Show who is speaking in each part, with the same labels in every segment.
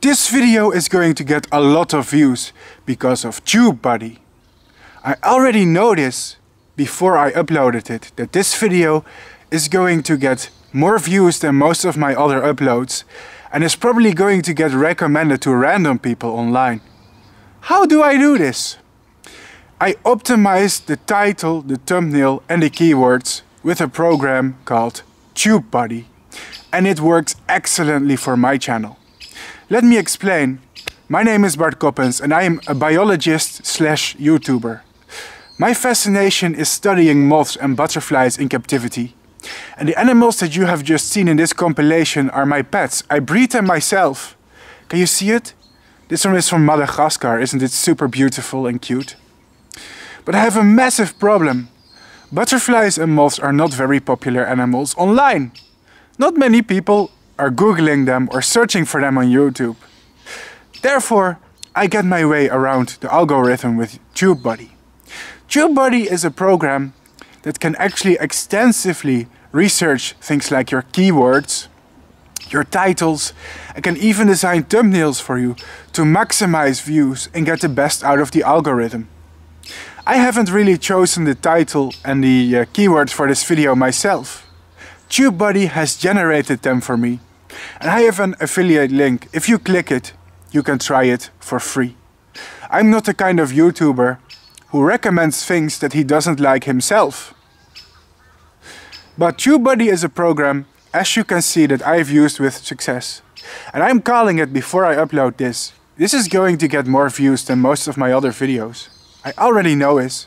Speaker 1: This video is going to get a lot of views because of TubeBuddy. I already know this before I uploaded it, that this video is going to get more views than most of my other uploads and is probably going to get recommended to random people online. How do I do this? I optimized the title, the thumbnail and the keywords with a program called TubeBuddy, and it works excellently for my channel. Let me explain. My name is Bart Coppens and I am a biologist/YouTuber. My fascination is studying moths and butterflies in captivity. And the animals that you have just seen in this compilation are my pets. I breed them myself. Can you see it? This one is from Madagascar. Isn't it super beautiful and cute? But I have a massive problem. Butterflies and moths are not very popular animals online. Not many people are Googling them or searching for them on YouTube. Therefore, I get my way around the algorithm with TubeBuddy. TubeBuddy is a program that can actually extensively research things like your keywords, your titles, and can even design thumbnails for you to maximize views and get the best out of the algorithm. I haven't really chosen the title and the keywords for this video myself. TubeBuddy has generated them for me, and I have an affiliate link. If you click it, you can try it for free. I'm not the kind of YouTuber who recommends things that he doesn't like himself. But TubeBuddy is a program, as you can see, that I've used with success. And I'm calling it before I upload this. This is going to get more views than most of my other videos. I already know this.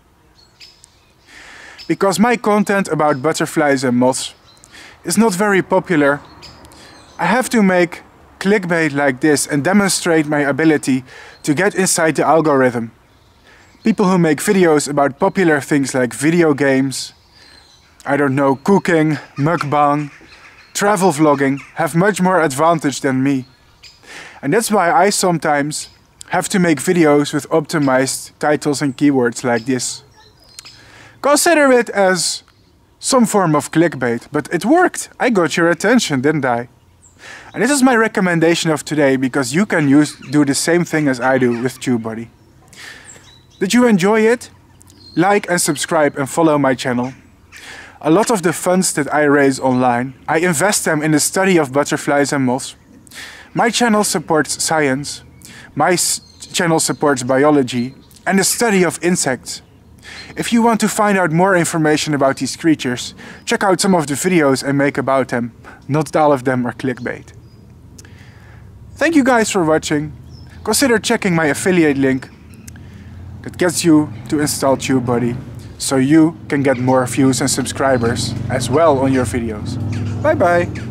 Speaker 1: Because my content about butterflies and moths is not very popular, I have to make clickbait like this and demonstrate my ability to get inside the algorithm. People who make videos about popular things like video games, I don't know, cooking, mukbang, travel vlogging have much more advantage than me. And that's why I sometimes have to make videos with optimized titles and keywords like this. Consider it as some form of clickbait, but it worked. I got your attention, didn't I? And this is my recommendation of today, because you can do the same thing as I do with TubeBuddy. Did you enjoy it? Like and subscribe and follow my channel. A lot of the funds that I raise online, I invest them in the study of butterflies and moths. My channel supports science, my channel supports biology and the study of insects. If you want to find out more information about these creatures, check out some of the videos I make about them. Not all of them are clickbait. Thank you guys for watching. Consider checking my affiliate link that gets you to install TubeBuddy, so you can get more views and subscribers as well on your videos. Bye bye!